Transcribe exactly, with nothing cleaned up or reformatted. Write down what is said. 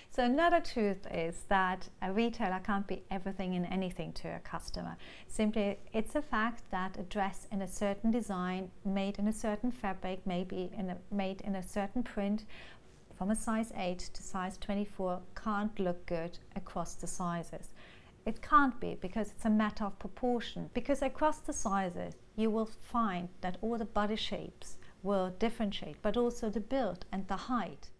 So another truth is that a retailer can't be everything and anything to a customer. Simply, it's a fact that a dress in a certain design, made in a certain fabric, maybe in a, made in a certain print, from a size eight to size twenty-four, can't look good across the sizes. It can't be, because it's a matter of proportion. Because across the sizes, you will find that all the body shapes will differentiate, but also the build and the height.